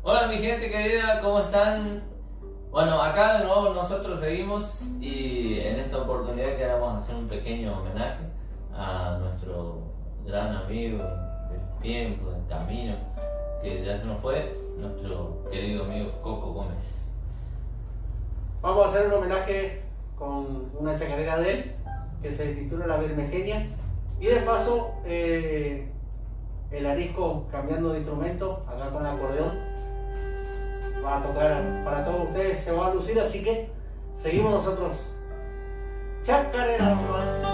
Hola mi gente querida, ¿cómo están? Bueno, acá de nuevo nosotros seguimos y en esta oportunidad queremos hacer un pequeño homenaje a nuestro gran amigo del tiempo, del camino, que ya se nos fue, nuestro querido amigo Coco Gómez. Vamos a hacer un homenaje con una chacarera de él, que se titula La Bermejeña, y de paso el Arisco, cambiando de instrumento, acá con el acordeón, va a tocar para todos ustedes, se va a lucir, así que seguimos nosotros. Chacarera nomás.